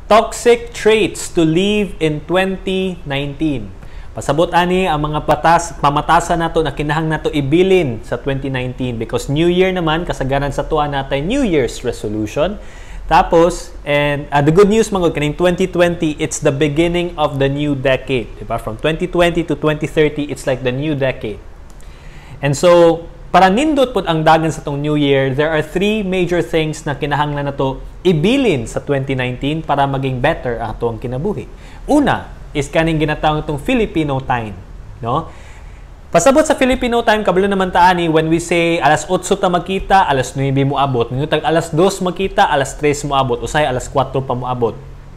Toxic traits to leave in 2019. Pasabot ani ang mga pamatasan nato na kinahang nato ibilin sa 2019 because New Year naman kasagaran sa tuwa natin New Year's resolution. Tapos, and the good news mga kaning 2020, it's the beginning of the new decade. Diba? From 2020 to 2030, it's like the new decade. And so, para nindot po ang dagan sa tong New Year, there are three major things na kinahanglan nato ibilin sa 2019 para maging better ang ato ang kinabuhi. Una is kaning ginatawag itong Filipino time. No? Pasabot sa Filipino time, kabalo naman taani, when we say alas 8 ta magkita, alas 9 mo abot. Minutag alas 2 magkita, alas 3 mo abot. Usay alas 4 pa mo abot.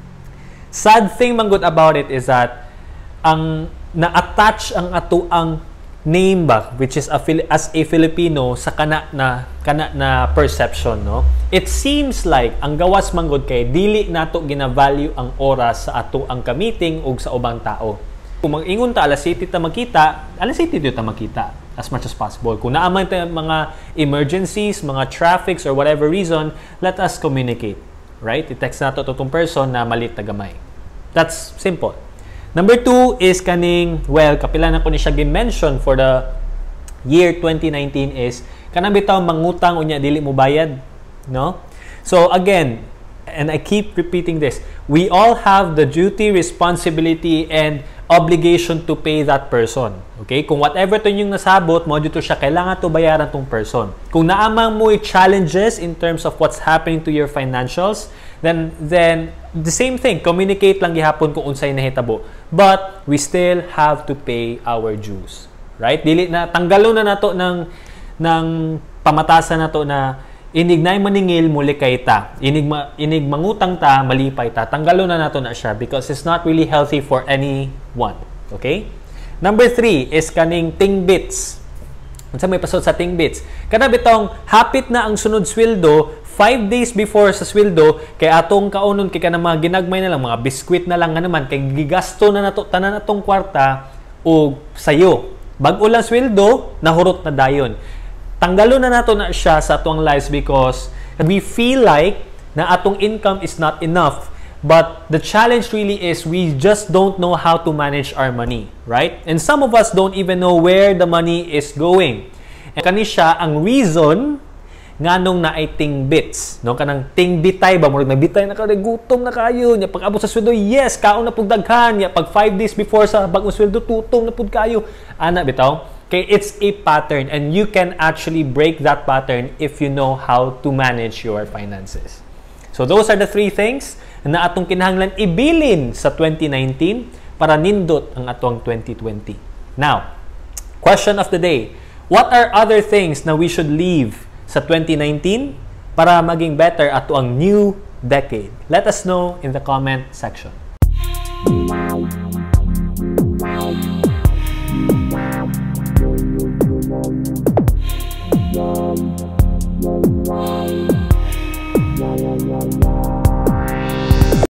Sad thing man good about it is that ang na-attach ang ato ang name ba, which is as a Filipino sa kana na perception, no? It seems like ang gawas man gud kay dili nato gina-value ang oras sa ato ang kamiting ug sa ubang tao. Kung mag-ingon ta alas 7 ta makita, alas 7 ta makita as much as possible. Kung naaman ta mga emergencies, mga traffics or whatever reason, let us communicate, right? I-text nato tong person na malit ta gamay. That's simple. Number 2 is kaning, well, kapila na ko ni siya gi-mention for the year 2019 is kanang bitaw mangutang unya dili mo bayad, no? So again, and I keep repeating this, we all have the duty, responsibility, and obligation to pay that person. Okay? Kung whatever to yung nasabot, mo dito siya, kailangan to bayaran tong person. Kung naamang mo challenges in terms of what's happening to your financials, then the same thing, communicate lang gihapon kung unsay nahitabo. But we still have to pay our dues. Right? Dili na tanggalon na nato ng pamatasan nato na inignay maningil muli kay ta. Inig mangutang ta, malipay ta. Tanggalon na nato na siya because it's not really healthy for anyone. Okay? Number 3 is kaning tingbits. Unsa may pasod sa tingbits? Kana bitong hapit na ang sunod sweldo, 5 days before sa sweldo, kay atong kaunon kay kanang mga ginagmay na lang, mga biskwit na lang nga naman, kay gigasto na nato tanan atong kwarta o sayo. Bag-o lang sweldo, nahurot na dayon. Tanggalo na nato na siya sa atong lives because we feel like na atong income is not enough. But the challenge really is we just don't know how to manage our money, right? And some of us don't even know where the money is going. And kani siya ang reason nganong na ay tingbits, no? Kanang tingbitay ba, murag nagbitay na kay gutom na kayo, nya pag abot sa sweldo, yes, kaon na pud daghan, nya pag 5 days before sa bagong sweldo, tutong na pud kayo. Ana bitaw. Okay, it's a pattern and you can actually break that pattern if you know how to manage your finances. So those are the 3 things na atong kinahanglan ibilin sa 2019 para nindot ang atong 2020. Now, question of the day. What are other things na we should leave sa 2019 para maging better ato ang new decade? Let us know in the comment section.